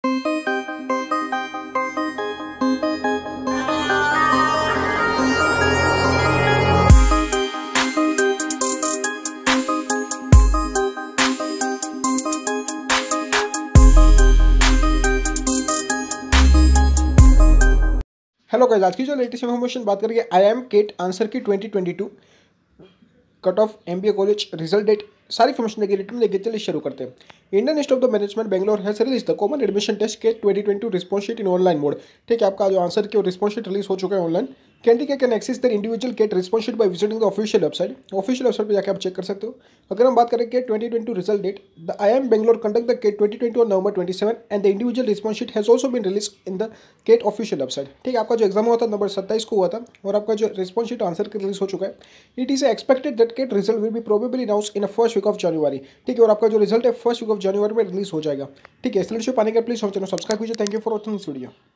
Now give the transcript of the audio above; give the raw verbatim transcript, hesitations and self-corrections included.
Hello guys, आज की जो लेटेस्ट इन्फॉर्मेशन बात करेंगे I M CAT answer key twenty twenty two cut off MBA college result date सारी इन्फॉर्मेशन देखिए रिटर्न लेके चलिए शुरू करते हैं। Indian institute of the management Bangalore has release the common admission test के twenty twenty two response sheet in online mode. ठीक है, आपका जो आंसर की रिस्पॉन्स शीट रिलीज हो चुका है online. Candidate can access their individual gate response sheet by visiting the official website. Official website पर जाकर आप चेक कर सकते हो। अगर हम बात करें के twenty twenty two result date, the I M Bangalore conduct the CAT twenty twenty on November twenty seven and the individual response sheet has also been release in the CAT official website. ठीक है, आपका जो exam हुआ था number सत्ताईस को हुआ था और आपका जो response sheet answer key release हो चुका है। It is expected that CAT result will be probably announce in first week of January. ठीक है, और आपका जो रिजल्ट है फर्स्ट वीक ऑफ जनवरी में रिलीज हो जाएगा। ठीक है, इस वीडियो पाने के प्लीज चैनल सब्सक्राइब कीजिए। Thank you for watching this video.